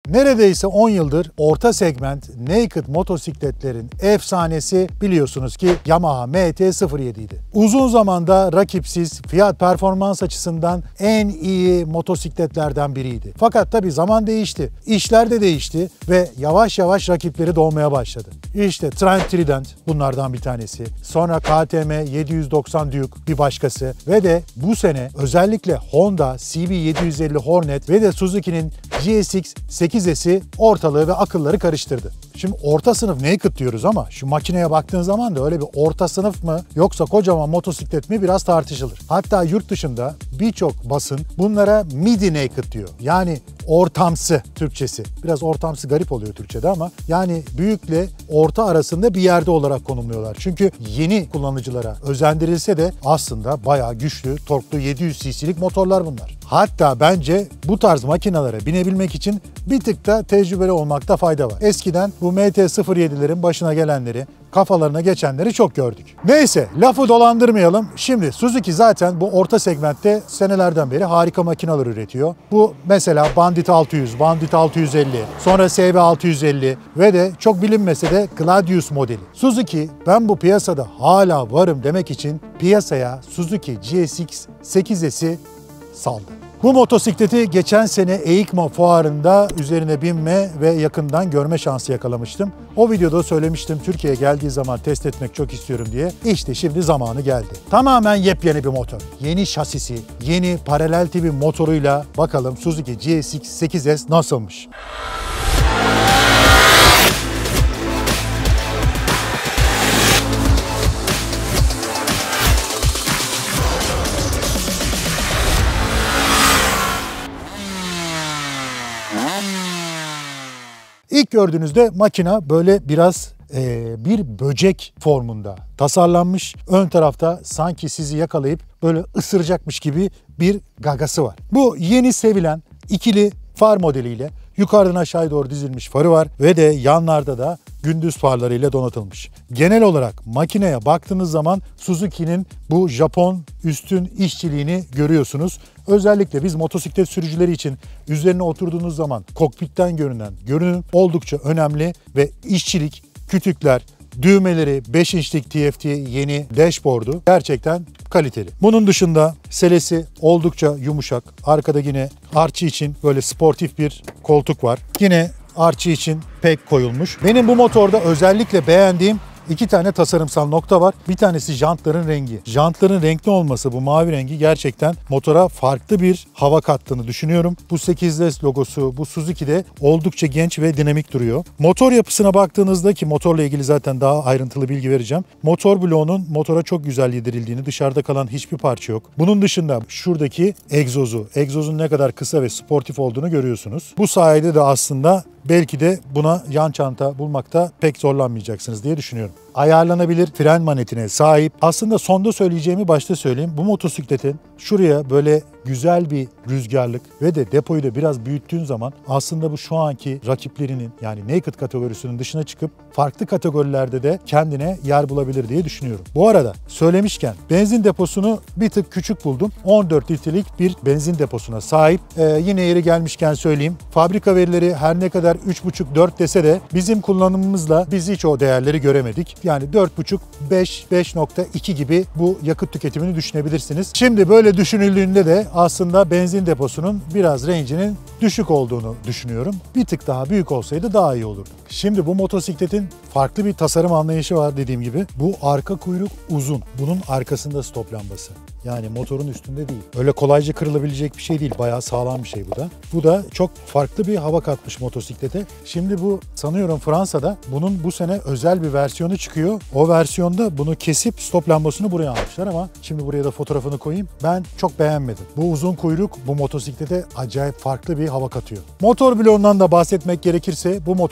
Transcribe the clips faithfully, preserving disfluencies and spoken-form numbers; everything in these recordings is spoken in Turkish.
Neredeyse on yıldır orta segment naked motosikletlerin efsanesi biliyorsunuz ki Yamaha M T sıfır yedi idi. Uzun zamanda rakipsiz, fiyat performans açısından en iyi motosikletlerden biriydi. Fakat tabii zaman değişti, işler de değişti ve yavaş yavaş rakipleri doğmaya başladı. İşte Trent Trident bunlardan bir tanesi. Sonra K T M yedi yüz doksan Duke bir başkası ve de bu sene özellikle Honda C B yedi yüz elli Hornet ve de Suzuki'nin G S X sekiz S'i ortalığı ve akılları karıştırdı. Şimdi orta sınıf naked diyoruz ama şu makineye baktığın zaman da öyle bir orta sınıf mı yoksa kocaman motosiklet mi biraz tartışılır. Hatta yurt dışında birçok basın bunlara midi naked diyor. Yani ortamsı Türkçesi. Biraz ortamsı garip oluyor Türkçe'de ama yani büyükle orta arasında bir yerde olarak konumluyorlar. Çünkü yeni kullanıcılara özendirilse de aslında bayağı güçlü, torklu yedi yüz cc'lik motorlar bunlar. Hatta bence bu tarz makinalara binebilmek için bir tık da tecrübeli olmakta fayda var. Eskiden bu M T sıfır yedilerin başına gelenleri, kafalarına geçenleri çok gördük. Neyse, lafı dolandırmayalım. Şimdi Suzuki zaten bu orta segmentte senelerden beri harika makineler üretiyor. Bu mesela Bandit altı yüz, Bandit altı yüz elli, sonra S B altı yüz elli ve de çok bilinmese de Gladius modeli. Suzuki, ben bu piyasada hala varım demek için piyasaya Suzuki G S X sekiz S'i saldı. Bu motosikleti geçen sene EICMA fuarında üzerine binme ve yakından görme şansı yakalamıştım. O videoda söylemiştim Türkiye'ye geldiği zaman test etmek çok istiyorum diye. İşte şimdi zamanı geldi. Tamamen yepyeni bir motor. Yeni şasisi, yeni paralel tipi motoruyla bakalım Suzuki G S X sekiz S nasılmış? İlk gördüğünüzde makina böyle biraz e, bir böcek formunda tasarlanmış. Ön tarafta sanki sizi yakalayıp böyle ısıracakmış gibi bir gagası var. Bu yeni sevilen ikili far modeliyle yukarıdan aşağıya doğru dizilmiş farı var ve de yanlarda da gündüz farlarıyla donatılmış. Genel olarak makineye baktığınız zaman Suzuki'nin bu Japon üstün işçiliğini görüyorsunuz. Özellikle biz motosiklet sürücüleri için üzerine oturduğunuz zaman kokpitten görünen görünüm oldukça önemli ve işçilik, kütükler, düğmeleri, beş inçlik T F T yeni dashboard'u gerçekten kaliteli. Bunun dışında selesi oldukça yumuşak. Arkada yine arçı için böyle sportif bir koltuk var. Yine arçı için pek koyulmuş. Benim bu motorda özellikle beğendiğim İki tane tasarımsal nokta var. Bir tanesi jantların rengi. Jantların renkli olması, bu mavi rengi gerçekten motora farklı bir hava kattığını düşünüyorum. Bu sekiz S logosu bu Suzuki'de oldukça genç ve dinamik duruyor. Motor yapısına baktığınızda ki motorla ilgili zaten daha ayrıntılı bilgi vereceğim. Motor bloğunun motora çok güzel yedirildiğini, dışarıda kalan hiçbir parça yok. Bunun dışında şuradaki egzozu, egzozun ne kadar kısa ve sportif olduğunu görüyorsunuz. Bu sayede de aslında belki de buna yan çanta bulmakta pek zorlanmayacaksınız diye düşünüyorum. Ayarlanabilir fren manetine sahip. Aslında sonda söyleyeceğimi başta söyleyeyim. Bu motosikletin şuraya böyle güzel bir rüzgarlık ve de depoyu da biraz büyüttüğün zaman aslında bu şu anki rakiplerinin yani naked kategorisinin dışına çıkıp farklı kategorilerde de kendine yer bulabilir diye düşünüyorum. Bu arada söylemişken benzin deposunu bir tık küçük buldum. on dört litrelik bir benzin deposuna sahip. Ee, yine yeri gelmişken söyleyeyim. Fabrika verileri her ne kadar üç buçuk dört dese de bizim kullanımımızla biz hiç o değerleri göremedik. Yani dört buçuk beş, beş nokta iki gibi bu yakıt tüketimini düşünebilirsiniz. Şimdi böyle düşünüldüğünde de aslında benzin deposunun biraz range'inin düşük olduğunu düşünüyorum. Bir tık daha büyük olsaydı daha iyi olurdu. Şimdi bu motosikletin farklı bir tasarım anlayışı var dediğim gibi. Bu arka kuyruk uzun. Bunun arkasında stop lambası. Yani motorun üstünde değil. Öyle kolayca kırılabilecek bir şey değil. Bayağı sağlam bir şey bu da. Bu da çok farklı bir hava katmış motosiklete. Şimdi bu sanıyorum Fransa'da bunun bu sene özel bir versiyonu çıkıyor. O versiyonda bunu kesip stop lambasını buraya almışlar ama şimdi buraya da fotoğrafını koyayım. Ben çok beğenmedim. Bu uzun kuyruk bu motosiklete acayip farklı bir hava katıyor. Motor bloğundan da bahsetmek gerekirse bu motoru Suzuki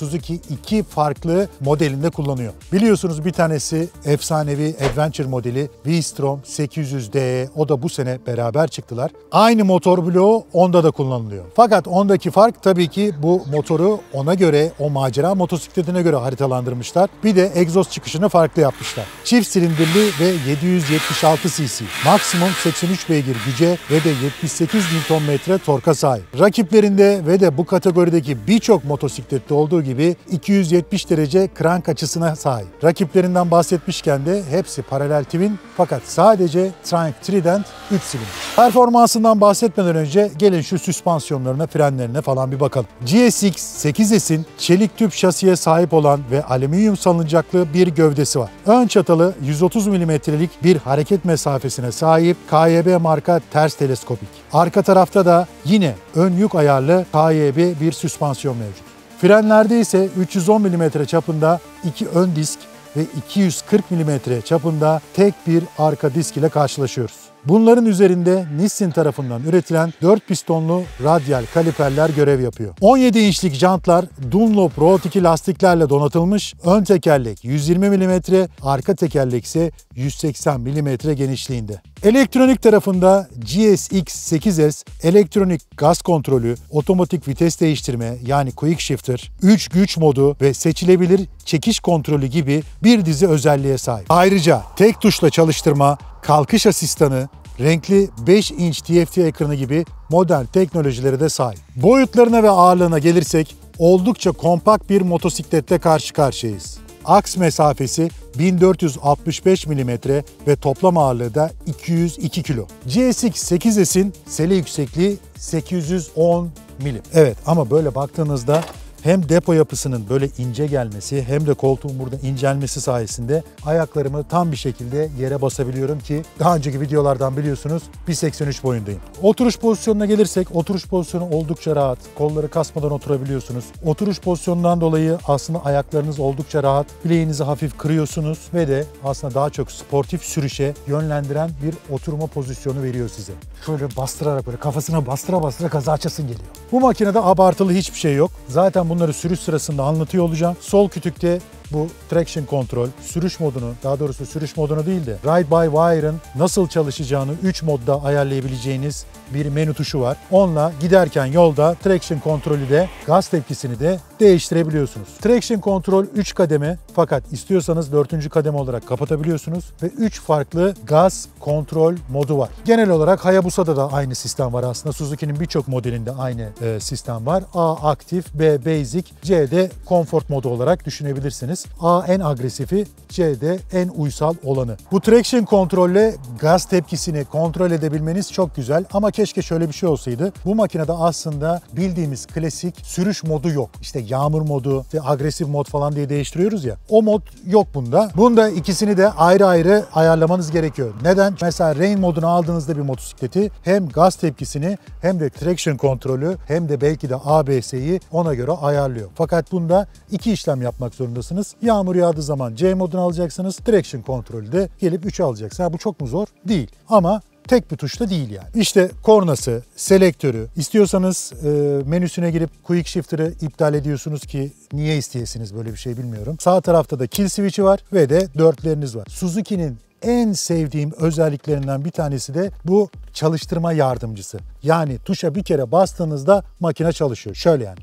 Suzuki iki farklı modelinde kullanıyor. Biliyorsunuz bir tanesi efsanevi Adventure modeli V-Strom sekiz yüz D E. O da bu sene beraber çıktılar. Aynı motor bloğu onda da kullanılıyor. Fakat ondaki fark tabii ki bu motoru ona göre, o macera motosikletine göre haritalandırmışlar. Bir de egzoz çıkışını farklı yapmışlar. Çift silindirli ve yedi yüz yetmiş altı cc. Maksimum seksen üç beygir güce ve de yetmiş sekiz Newton metre torka sahip. Rakiplerinde ve de bu kategorideki birçok motosiklette olduğu gibi iki yüz yetmiş derece krank açısına sahip. Rakiplerinden bahsetmişken de hepsi paralel twin fakat sadece Triumph Trident üç silindir. Performansından bahsetmeden önce gelin şu süspansiyonlarına, frenlerine falan bir bakalım. G S X sekiz S'in çelik tüp şasiye sahip olan ve alüminyum salıncaklı bir gövdesi var. Ön çatalı yüz otuz milimetrelik bir hareket mesafesine sahip K Y B marka ters teleskopik. Arka tarafta da yine ön yük ayarlı K Y B bir süspansiyon mevcut. Frenlerde ise üç yüz on milimetre çapında iki ön disk ve iki yüz kırk milimetre çapında tek bir arka disk ile karşılaşıyoruz. Bunların üzerinde Nissin tarafından üretilen dört pistonlu radyal kaliperler görev yapıyor. on yedi inçlik jantlar Dunlop Road iki lastiklerle donatılmış. Ön tekerlek yüz yirmi milimetre, arka tekerlek ise yüz seksen milimetre genişliğinde. Elektronik tarafında G S X sekiz S elektronik gaz kontrolü, otomatik vites değiştirme yani quick shifter, üç güç modu ve seçilebilir çekiş kontrolü gibi bir dizi özelliğe sahip. Ayrıca tek tuşla çalıştırma, kalkış asistanı, renkli beş inç T F T ekranı gibi modern teknolojilere de sahip. Boyutlarına ve ağırlığına gelirsek oldukça kompakt bir motosiklette karşı karşıyayız. Aks mesafesi bin dört yüz altmış beş milimetre ve toplam ağırlığı da iki yüz iki kilo. G S X sekiz S'in sele yüksekliği sekiz yüz on milim. Evet ama böyle baktığınızda hem depo yapısının böyle ince gelmesi hem de koltuğun burada incelmesi sayesinde ayaklarımı tam bir şekilde yere basabiliyorum ki daha önceki videolardan biliyorsunuz bir seksen üç boyundayım. Oturuş pozisyonuna gelirsek oturuş pozisyonu oldukça rahat. Kolları kasmadan oturabiliyorsunuz. Oturuş pozisyonundan dolayı aslında ayaklarınız oldukça rahat. Bileğinizi hafif kırıyorsunuz ve de aslında daha çok sportif sürüşe yönlendiren bir oturma pozisyonu veriyor size. Şöyle bastırarak böyle kafasına bastıra bastıra gaza açasın geliyor. Bu makinede abartılı hiçbir şey yok. Zaten bunları sürüş sırasında anlatıyor olacağım. Sol kütükte bu traction kontrol, sürüş modunu, daha doğrusu sürüş modunu değil de Ride by Wire'ın nasıl çalışacağını üç modda ayarlayabileceğiniz bir menü tuşu var. Onunla giderken yolda traction kontrolü de gaz tepkisini de değiştirebiliyorsunuz. Traction kontrol üç kademe fakat istiyorsanız dördüncü kademe olarak kapatabiliyorsunuz ve üç farklı gaz kontrol modu var. Genel olarak Hayabusa'da da aynı sistem var aslında. Suzuki'nin birçok modelinde aynı e, sistem var. A aktif, B basic, C de comfort modu olarak düşünebilirsiniz. A en agresifi, C de en uysal olanı. Bu traction kontrolle gaz tepkisini kontrol edebilmeniz çok güzel ama keşke şöyle bir şey olsaydı. Bu makinede aslında bildiğimiz klasik sürüş modu yok. İşte yağmur modu, işte agresif mod falan diye değiştiriyoruz ya. O mod yok bunda. Bunda ikisini de ayrı ayrı ayarlamanız gerekiyor. Neden? Mesela rain modunu aldığınızda bir motosikleti hem gaz tepkisini hem de traction kontrolü hem de belki de A B S'yi ona göre ayarlıyor. Fakat bunda iki işlem yapmak zorundasınız. Yağmur yağdığı zaman C modunu alacaksınız. Traction kontrolü de gelip üçe alacaksınız. Ha, bu çok mu zor? Değil. Ama tek bir tuşla değil yani. İşte kornası, selektörü, istiyorsanız e, menüsüne girip quick shifter'ı iptal ediyorsunuz ki niye isteyesiniz böyle bir şey bilmiyorum. Sağ tarafta da kill switch'i var ve de dörtleriniz var. Suzuki'nin en sevdiğim özelliklerinden bir tanesi de bu çalıştırma yardımcısı. Yani tuşa bir kere bastığınızda makine çalışıyor. Şöyle yani.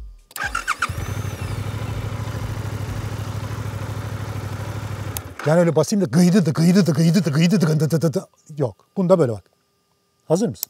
Yani öyle basayım da gıydı da gıydı da gıydı da gıydı da gıydı da da yok. Bunda böyle bak. Hazır mısın?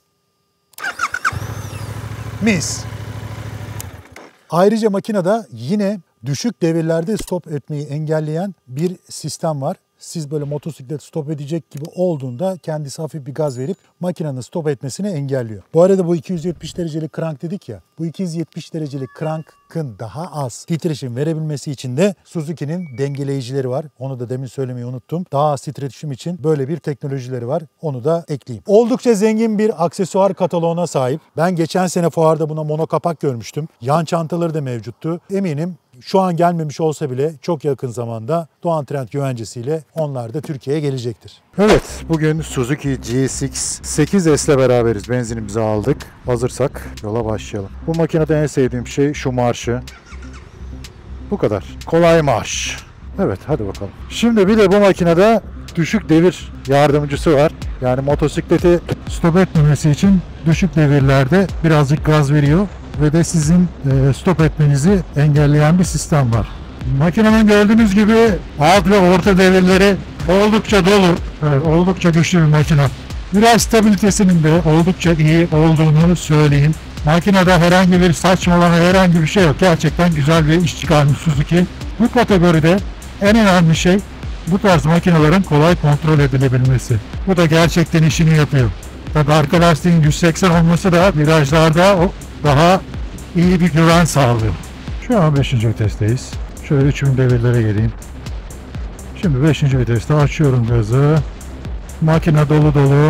Mis. Ayrıca makinede yine düşük devirlerde stop etmeyi engelleyen bir sistem var. Siz böyle motosiklet stop edecek gibi olduğunda kendisi hafif bir gaz verip makinenin stop etmesini engelliyor. Bu arada bu iki yüz yetmiş derecelik crank dedik ya. Bu iki yüz yetmiş derecelik crank'ın daha az titreşim verebilmesi için de Suzuki'nin dengeleyicileri var. Onu da demin söylemeyi unuttum. Daha az titreşim için böyle bir teknolojileri var. Onu da ekleyeyim. Oldukça zengin bir aksesuar kataloğuna sahip. Ben geçen sene fuarda buna monokapak görmüştüm. Yan çantaları da mevcuttu. Eminim şu an gelmemiş olsa bile çok yakın zamanda Doğan Trend güvencesiyle onlar da Türkiye'ye gelecektir. Evet, bugün Suzuki G S X sekiz S ile beraberiz. Benzinimizi aldık. Hazırsak yola başlayalım. Bu makinede en sevdiğim şey şu marşı. Bu kadar. Kolay marş. Evet, hadi bakalım. Şimdi bir de bu makinede düşük devir yardımcısı var. Yani motosikleti stop etmemesi için düşük devirlerde birazcık gaz veriyor ve de sizin stop etmenizi engelleyen bir sistem var. Makinenin gördüğünüz gibi alt ve orta devirleri oldukça dolu. Evet, oldukça güçlü bir makine. Biraz stabilitesinin de oldukça iyi olduğunu söyleyeyim. Makinede herhangi bir saçmalama, herhangi bir şey yok. Gerçekten güzel bir iş çıkarmış Suzuki. Bu kategoride en önemli şey bu tarz makinelerin kolay kontrol edilebilmesi. Bu da gerçekten işini yapıyor. Tabii arka lastiğin yüz seksen olması da virajlarda daha iyi bir güven sağlıyor. Şu an beşinci vitesteyiz. Şöyle üçüncü devirlere geleyim. Şimdi beşinci viteste açıyorum gazı. Makine dolu dolu.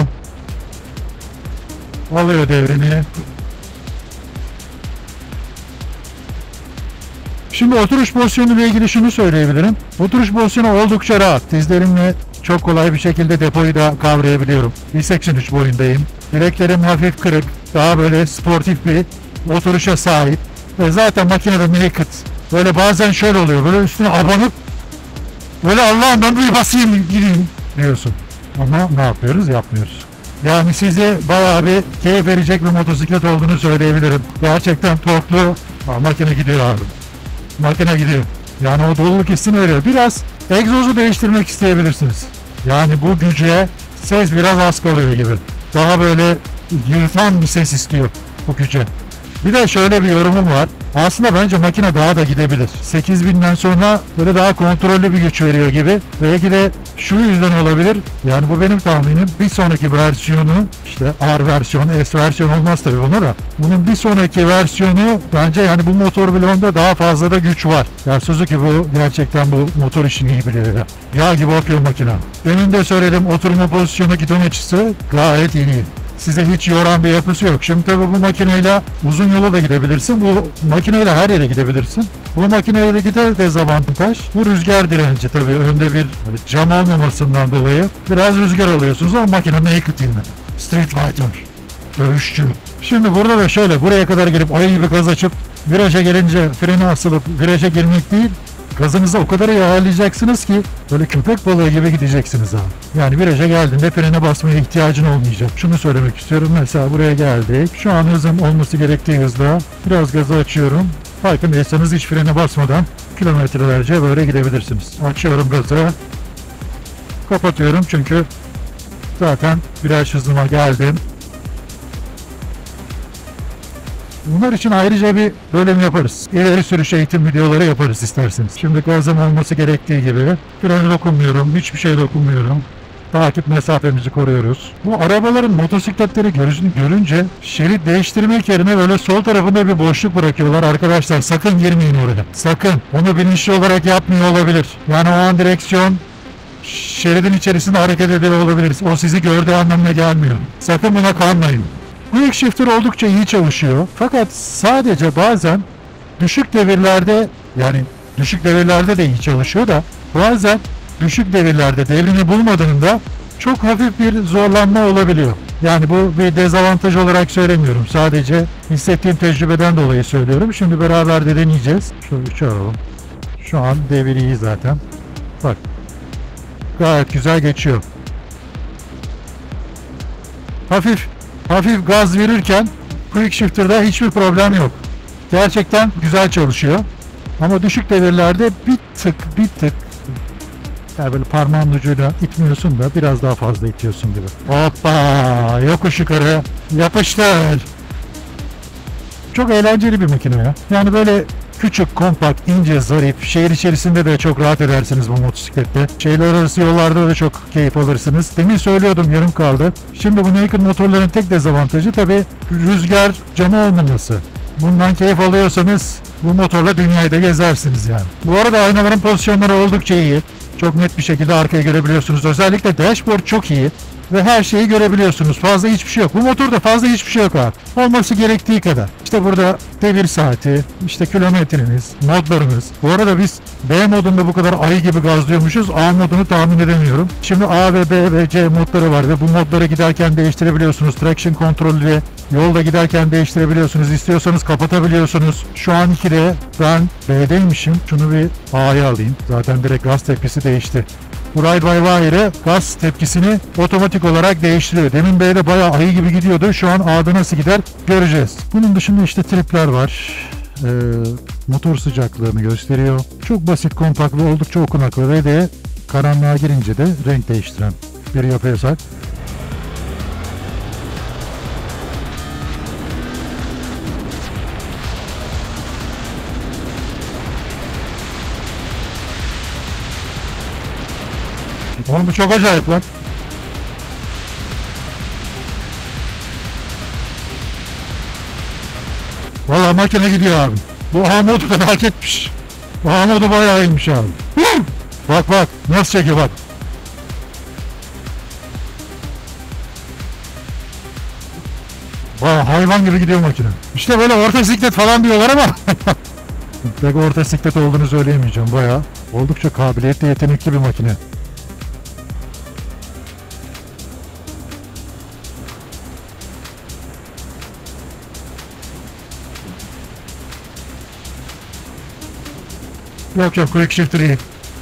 Alıyor devrini. Şimdi oturuş pozisyonu ile ilgili şunu söyleyebilirim. Oturuş pozisyonu oldukça rahat. Dizlerimle çok kolay bir şekilde depoyu da kavrayabiliyorum. bir seksen üç boyundayım. Bileklerim hafif kırık. Daha böyle sportif bir oturuşa sahip. Ve zaten makinede naked. Böyle bazen şöyle oluyor. Böyle üstüne abanıp böyle Allah'ım ben bir basayım gideyim diyorsun. Ama ne yapıyoruz? Yapmıyoruz. Yani size bayağı bir keyif verecek bir motosiklet olduğunu söyleyebilirim. Gerçekten torklu. Aa, makine gidiyor abi. Makine gidiyor. Yani o doluluk hissini veriyor. Biraz egzozu değiştirmek isteyebilirsiniz. Yani bu güce ses biraz az kalıyor gibi. Daha böyle yırtan bir ses istiyor bu güce. Bir de şöyle bir yorumum var. Aslında bence makine daha da gidebilir. sekiz binden sonra böyle daha kontrollü bir güç veriyor gibi. Belki de şu yüzden olabilir. Yani bu benim tahminim. Bir sonraki versiyonu işte R versiyonu, S versiyonu olmaz tabii buna da. Bunun bir sonraki versiyonu bence yani bu motor bloğunda daha fazla da güç var. Yani Suzuki bu gerçekten bu motor işini iyi biliyor ya. Yağ gibi akıyor makine. Demin de söyledim, oturma pozisyonu gidon açısı gayet iyi. Size hiç yoran bir yapısı yok. Şimdi tabii bu makineyle uzun yola da gidebilirsin. Bu makineyle her yere gidebilirsin. Bu makineyle gider dezavantaj. Bu rüzgar direnci tabii. Önde bir cam olmamasından dolayı biraz rüzgar alıyorsunuz ama makine naked yine. Street Fighter. Dövüşçü. Şimdi burada da şöyle buraya kadar gelip ayı gibi gaz açıp viraja gelince freni asılıp viraja girmek değil. Gazınızı o kadar iyi ayarlayacaksınız ki böyle köpek balığı gibi gideceksiniz abi. Yani viraja geldiğinde frene basmaya ihtiyacın olmayacak. Şunu söylemek istiyorum. Mesela buraya geldik. Şu an hızım olması gerektiği hızda. Biraz gazı açıyorum. Farkındaysanız hiç frene basmadan kilometrelerce böyle gidebilirsiniz. Açıyorum gazı. Kapatıyorum çünkü zaten viraj hızıma geldim. Bunlar için ayrıca bir bölüm yaparız. İleri sürüş eğitim videoları yaparız isterseniz. Şimdi gazım olması gerektiği gibi freni dokunmuyorum, hiçbir şey dokunmuyorum. Takip mesafemizi koruyoruz. Bu arabaların motosikletleri görünce şerit değiştirmek yerine böyle sol tarafında bir boşluk bırakıyorlar. Arkadaşlar sakın girmeyin oraya. Sakın. Onu bilinçli olarak yapmıyor olabilir. Yani o an direksiyon şeridin içerisinde hareket ediyor olabilir. O sizi gördüğü anlamına gelmiyor. Sakın buna kanmayın. Quick Shifter oldukça iyi çalışıyor. Fakat sadece bazen düşük devirlerde yani düşük devirlerde de iyi çalışıyor da bazen düşük devirlerde devrini bulmadığında çok hafif bir zorlanma olabiliyor. Yani bu bir dezavantaj olarak söylemiyorum. Sadece hissettiğim tecrübeden dolayı söylüyorum. Şimdi beraber de deneyeceğiz. Şöyle çağıralım. Şu an devir iyi zaten. Bak. Gayet güzel geçiyor. Hafif Hafif gaz verirken Quick Shifter'da hiçbir problem yok. Gerçekten güzel çalışıyor. Ama düşük devirlerde bir tık bir tık yani böyle parmağın ucuyla itmiyorsun da biraz daha fazla itiyorsun gibi. Hoppa! Yokuş yukarı yapıştır. Çok eğlenceli bir makine ya. Yani böyle küçük, kompakt, ince, zarif. Şehir içerisinde de çok rahat edersiniz bu motosiklette. Şehirler arası yollarda da çok keyif alırsınız. Demin söylüyordum, yarım kaldı. Şimdi bu naked motorların tek dezavantajı tabii rüzgar camı olmaması. Bundan keyif alıyorsanız bu motorla dünyayı da gezersiniz yani. Bu arada aynaların pozisyonları oldukça iyi. Çok net bir şekilde arkaya görebiliyorsunuz. Özellikle dashboard çok iyi. ve her şeyi görebiliyorsunuz. Fazla hiçbir şey yok. Bu motorda fazla hiçbir şey yok abi. Olması gerektiği kadar. İşte burada devir saati, işte kilometreniz, modlarınız. Bu arada biz B modunda bu kadar ayı gibi gazlıyormuşuz. A modunu tahmin edemiyorum. Şimdi A ve B ve C modları var ve bu modları giderken değiştirebiliyorsunuz. Traction kontrolü yolda giderken değiştirebiliyorsunuz. İstiyorsanız kapatabiliyorsunuz. Şu an ikide ben B'deymişim. Şunu bir A'ya alayım. Zaten direkt gaz tepkisi değişti. Bu Ride-by-Wire'e gaz tepkisini otomatik olarak değiştiriyor. Demin B'de bayağı ayı gibi gidiyordu. Şu an A'da nasıl gider göreceğiz. Bunun dışında işte tripler var. Ee, motor sıcaklığını gösteriyor. Çok basit, kompakt ve oldukça okunaklı ve de karanlığa girince de renk değiştiren bir yapıya sahip. Oğlum bu çok acayip lan. Valla makine gidiyor abi. Bu A modu da hak etmiş. Bu A modu bayağı iyiymiş abi. Bak bak nasıl çekiyor bak. Valla hayvan gibi gidiyor makine. İşte böyle orta siklet falan diyorlar ama pek orta siklet olduğunu söyleyemeyeceğim. Bayağı oldukça kabiliyetli, yetenekli bir makine. Yok yok, quick shifter iyi.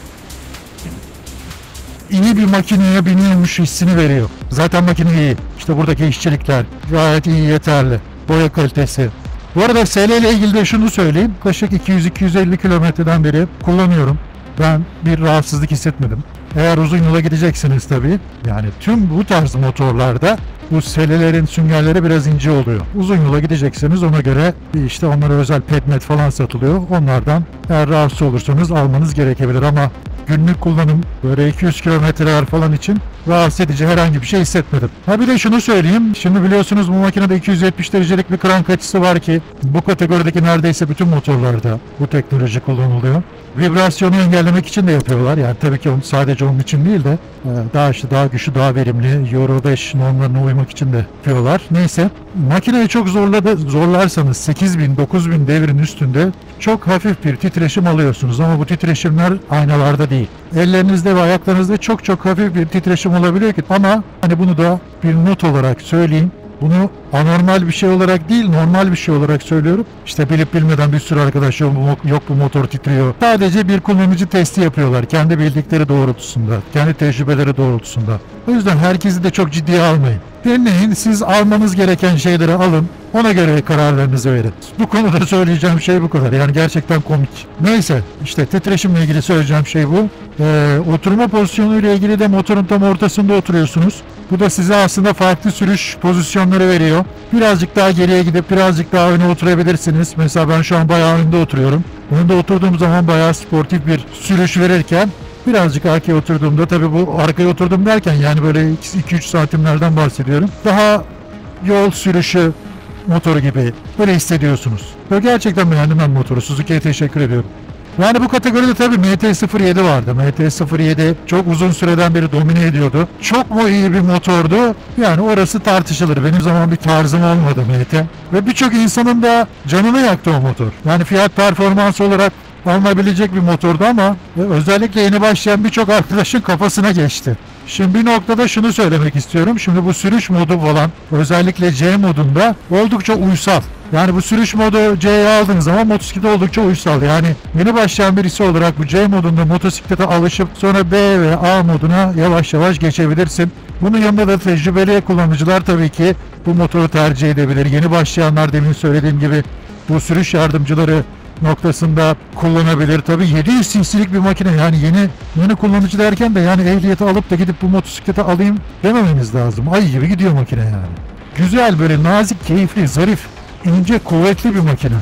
İyi bir makineye biniyormuş hissini veriyor. Zaten makine iyi. İşte buradaki işçilikler gayet iyi, yeterli. Boya kalitesi. Bu arada S L ile ilgili de şunu söyleyeyim. Yaklaşık iki yüz iki yüz elli kilometreden beri kullanıyorum. Ben bir rahatsızlık hissetmedim. Eğer uzun yola gideceksiniz tabii. Yani tüm bu tarz motorlarda bu selelerin süngerleri biraz ince oluyor. Uzun yola gidecekseniz ona göre işte onlara özel petmet falan satılıyor. Onlardan eğer rahatsız olursanız almanız gerekebilir ama günlük kullanım böyle iki yüz kilometreler falan için rahatsız edici herhangi bir şey hissetmedim. Ha bir de şunu söyleyeyim. Şimdi biliyorsunuz bu makinede iki yüz yetmiş derecelik bir krank açısı var ki bu kategorideki neredeyse bütün motorlarda bu teknoloji kullanılıyor. Vibrasyonu engellemek için de yapıyorlar. Yani tabii ki sadece onun için değil de daha işte daha güçlü, daha verimli Euro beş normlarına uymak için de yapıyorlar. Neyse, makineyi çok zorladı, zorlarsanız sekiz bin dokuz bin devirin üstünde çok hafif bir titreşim alıyorsunuz ama bu titreşimler aynalarda değil. Ellerinizde ve ayaklarınızda çok çok hafif bir titreşim olabiliyor ki ama hani bunu da bir not olarak söyleyeyim. Bunu anormal bir şey olarak değil, normal bir şey olarak söylüyorum. İşte bilip bilmeden bir sürü arkadaş yok bu, yok bu motor titriyor. Sadece bir kullanıcı testi yapıyorlar. Kendi bildikleri doğrultusunda, kendi tecrübeleri doğrultusunda. O yüzden herkesi de çok ciddiye almayın. Dinleyin, siz almanız gereken şeyleri alın. Ona göre kararlarınızı verin. Bu konuda söyleyeceğim şey bu kadar. Yani gerçekten komik. Neyse, işte titreşimle ilgili söyleyeceğim şey bu. Ee, oturma pozisyonuyla ilgili de motorun tam ortasında oturuyorsunuz. Bu da size aslında farklı sürüş pozisyonları veriyor. Birazcık daha geriye gidip birazcık daha öne oturabilirsiniz. Mesela ben şu an bayağı önde oturuyorum. Önde oturduğum zaman bayağı sportif bir sürüş verirken birazcık arkaya oturduğumda, tabii bu arkaya oturdum derken yani böyle iki üç santimlerden bahsediyorum. Daha yol sürüşü motoru gibi böyle hissediyorsunuz. Ve gerçekten beğendim ben motoru. Suzuki'ye teşekkür ediyorum. Yani bu kategoride tabii M T sıfır yedi vardı. M T sıfır yedi çok uzun süreden beri domine ediyordu. Çok mu iyi bir motordu? Yani orası tartışılır. Benim zaman bir tarzım olmadı M T. Ve birçok insanın da canını yaktı o motor. Yani fiyat performans olarak alınabilecek bir motordu ama özellikle yeni başlayan birçok arkadaşın kafasına geçti. Şimdi bir noktada şunu söylemek istiyorum. Şimdi bu sürüş modu falan özellikle C modunda oldukça uysal. Yani bu sürüş modu C'ye aldığınız zaman motosiklete oldukça uysal. Yani yeni başlayan birisi olarak bu C modunda motosiklete alışıp sonra B ve A moduna yavaş yavaş geçebilirsin. Bunun yanında da tecrübeli kullanıcılar tabii ki bu motoru tercih edebilir. Yeni başlayanlar demin söylediğim gibi bu sürüş yardımcıları noktasında kullanabilir. Tabii yedi yüz cc'lik bir makine, yani yeni yeni kullanıcı derken de yani ehliyeti alıp da gidip bu motosiklete alayım dememeniz lazım. Ay gibi gidiyor makine yani. Güzel, böyle nazik, keyifli, zarif, ince, kuvvetli bir makine.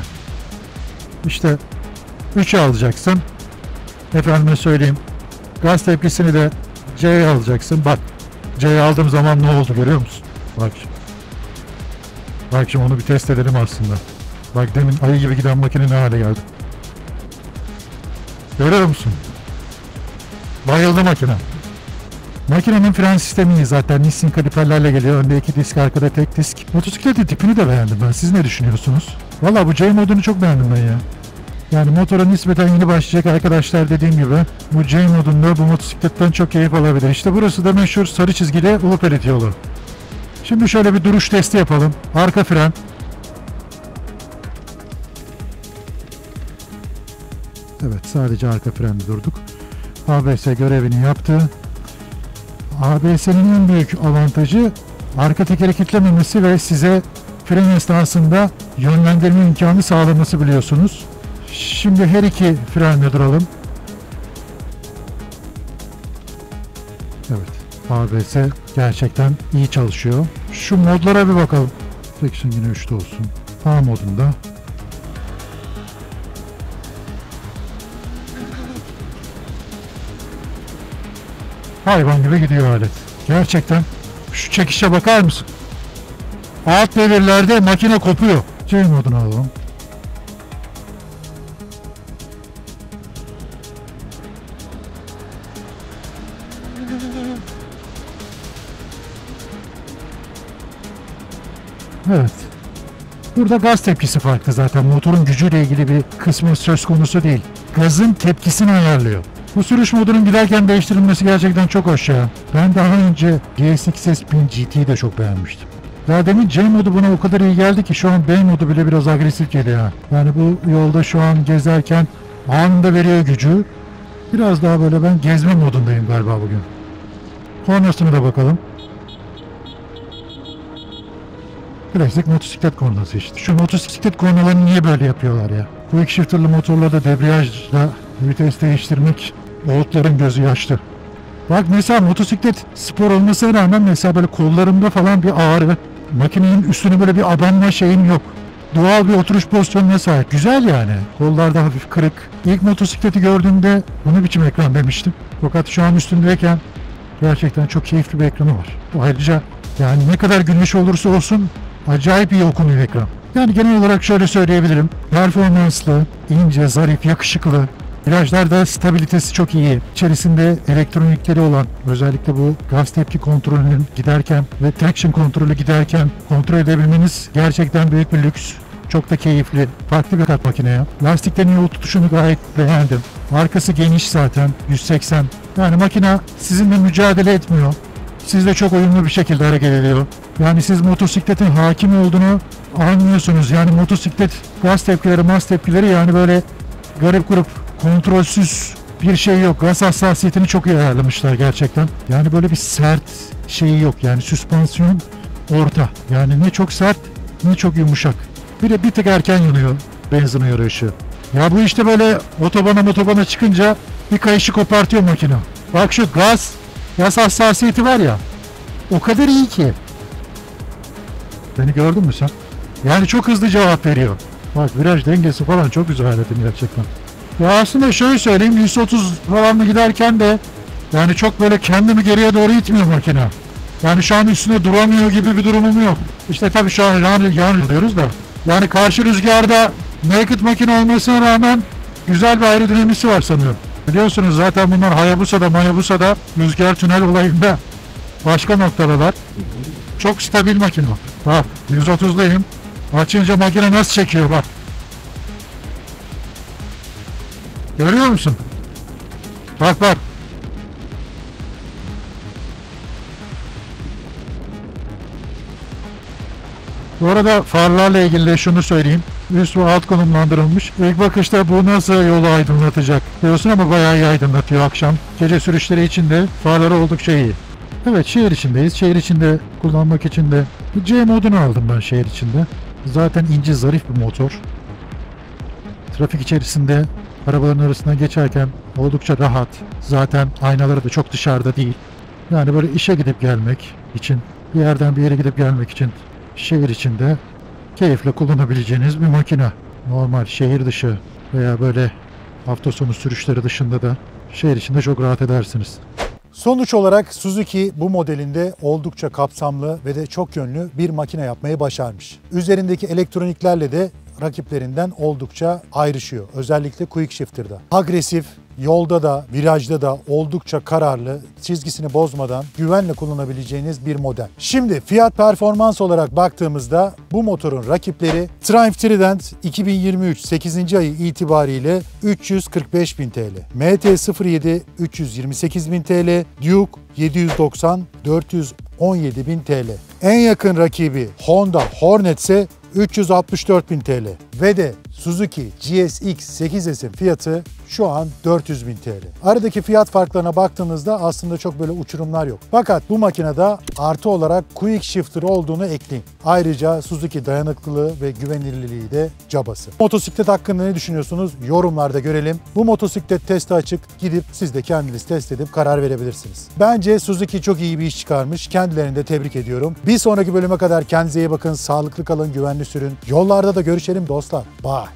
İşte üçe alacaksın. Efendime söyleyeyim. Gaz tepkisini de C'ye alacaksın. Bak C'ye aldığım zaman ne oldu görüyor musun? Bak şimdi. Bak şimdi onu bir test edelim aslında. Bak demin ayı gibi giden makine ne hale geldi. Görüyor musun? Bayıldı makine. Makinenin fren sistemi iyi zaten. Nissin kaliperlerle geliyor. Önde iki disk, arkada tek disk. Motosikletin tipini de beğendim ben. Siz ne düşünüyorsunuz? Valla bu J modunu çok beğendim ben ya. Yani motora nispeten yeni başlayacak arkadaşlar, dediğim gibi bu J modunda bu motosikletten çok keyif alabilir. İşte burası da meşhur sarı çizgili Ulupelit yolu. Şimdi şöyle bir duruş testi yapalım. Arka fren. Evet, sadece arka frende durduk. A B S görevini yaptı. A B S'nin en büyük avantajı arka tekeri kilitlememesi ve size fren esnasında yönlendirme imkanı sağlaması, biliyorsunuz. Şimdi her iki frenle duralım. Evet, A B S gerçekten iyi çalışıyor. Şu modlara bir bakalım. Traction yine üçte olsun. A modunda. Hayvan gibi gidiyor alet. Gerçekten şu çekişe bakar mısın? Alt devirlerde makine kopuyor. J modunu alalım. Evet. Burada gaz tepkisi farklı zaten. Motorun gücüyle ilgili bir kısmı söz konusu değil. Gazın tepkisini ayarlıyor. Bu sürüş modunun giderken değiştirilmesi gerçekten çok hoş ya. Ben daha önce G S X S bin G T'yi de çok beğenmiştim. Ya demin J modu buna o kadar iyi geldi ki şu an B modu bile biraz agresif geliyor. Yani bu yolda şu an gezerken anında veriyor gücü. Biraz daha böyle ben gezme modundayım galiba bugün. Kornasına da bakalım. Klasik motosiklet kornası işte. Şu motosiklet kornalarını niye böyle yapıyorlar ya? Quick shifter'lı motorlarda debriyajla vites değiştirmek oğutların gözü yaşlı. Bak mesela motosiklet spor olmasına rağmen mesela böyle kollarımda falan bir ağrı, makinenin üstüne böyle bir abanma şeyim yok. Doğal bir oturuş pozisyonuna sahip. Güzel yani. Kollarda hafif kırık. İlk motosikleti gördüğümde bunu biçim ekran demiştim. Fakat şu an üstündeyken gerçekten çok keyifli bir ekranı var. Ayrıca yani ne kadar güneş olursa olsun acayip iyi okunuyor ekran. Yani genel olarak şöyle söyleyebilirim. Performanslı, ince, zarif, yakışıklı. Virajlarda stabilitesi çok iyi. İçerisinde elektronikleri olan, özellikle bu gaz tepki kontrolünün giderken ve traction kontrolü giderken kontrol edebilmeniz gerçekten büyük bir lüks. Çok da keyifli. Farklı bir kat makineye. Lastiklerin yol tutuşunu gayet beğendim. Arkası geniş zaten. yüz seksen. Yani makine sizinle mücadele etmiyor. Sizle çok uyumlu bir şekilde hareket ediyor. Yani siz motosikletin hakim olduğunu anlıyorsunuz. Yani motosiklet gaz tepkileri, maz tepkileri yani böyle garip grup, kontrolsüz bir şey yok. Gaz hassasiyetini çok iyi ayarlamışlar gerçekten. Yani böyle bir sert şeyi yok. Yani süspansiyon orta. Yani ne çok sert ne çok yumuşak. Bir de bir tık erken yanıyor benzin uyarı ışığı. Ya bu işte böyle otobana motobana çıkınca bir kayışı kopartıyor makine. Bak şu gaz, gaz hassasiyeti var ya, o kadar iyi ki. Beni gördün mü sen? Yani çok hızlı cevap veriyor. Bak viraj dengesi falan çok güzel aletin gerçekten. Ya aslında şöyle söyleyeyim, yüz otuz falanla giderken de yani çok böyle kendimi geriye doğru itmiyor makine. Yani şu an üstüne duramıyor gibi bir durumum yok. İşte tabii şu an yan, yan diyoruz da. Yani karşı rüzgarda naked makine olmasına rağmen güzel bir aerodinamisi var sanıyorum. Biliyorsunuz zaten bunlar Hayabusa'da, Mayabusa'da rüzgar tünel olayında başka noktadalar. Çok stabil makine. Bak yüz otuzdayım. Açınca makine nasıl çekiyor bak. Görüyor musun? Bak bak. Bu arada farlarla ilgili de şunu söyleyeyim. Üst ve alt konumlandırılmış. İlk bakışta bu nasıl yolu aydınlatacak diyorsun ama bayağı iyi aydınlatıyor akşam. Gece sürüşleri için de farları oldukça iyi. Evet, şehir içindeyiz. Şehir içinde kullanmak için de C modunu aldım ben şehir içinde. Zaten ince, zarif bir motor. Trafik içerisinde arabaların arasından geçerken oldukça rahat. Zaten aynaları da çok dışarıda değil. Yani böyle işe gidip gelmek için, bir yerden bir yere gidip gelmek için şehir içinde keyifle kullanabileceğiniz bir makine. Normal şehir dışı veya böyle hafta sonu sürüşleri dışında da şehir içinde çok rahat edersiniz. Sonuç olarak Suzuki bu modelinde oldukça kapsamlı ve de çok yönlü bir makine yapmayı başarmış. Üzerindeki elektroniklerle de rakiplerinden oldukça ayrışıyor. Özellikle Quick Shifter'da. Agresif, yolda da virajda da oldukça kararlı, çizgisini bozmadan güvenle kullanabileceğiniz bir model. Şimdi fiyat performans olarak baktığımızda bu motorun rakipleri Triumph Trident iki bin yirmi üç sekizinci ayı itibariyle üç yüz kırk beş bin T L, M T sıfır yedi üç yüz yirmi sekiz bin T L, Duke yedi yüz doksan dört yüz on yedi bin T L. En yakın rakibi Honda Hornet ise üç yüz altmış dört bin T L ve de Suzuki G S X sekiz S'in fiyatı şu an dört yüz bin T L. Aradaki fiyat farklarına baktığınızda aslında çok böyle uçurumlar yok. Fakat bu makinede artı olarak Quick Shifter olduğunu ekleyin. Ayrıca Suzuki dayanıklılığı ve güvenilirliği de cabası. Motosiklet hakkında ne düşünüyorsunuz? Yorumlarda görelim. Bu motosiklet testi açık. Gidip siz de kendiniz test edip karar verebilirsiniz. Bence Suzuki çok iyi bir iş çıkarmış. Kendilerini de tebrik ediyorum. Bir sonraki bölüme kadar kendinize iyi bakın. Sağlıklı kalın, güvenli sürün. Yollarda da görüşelim dostlar. Bye.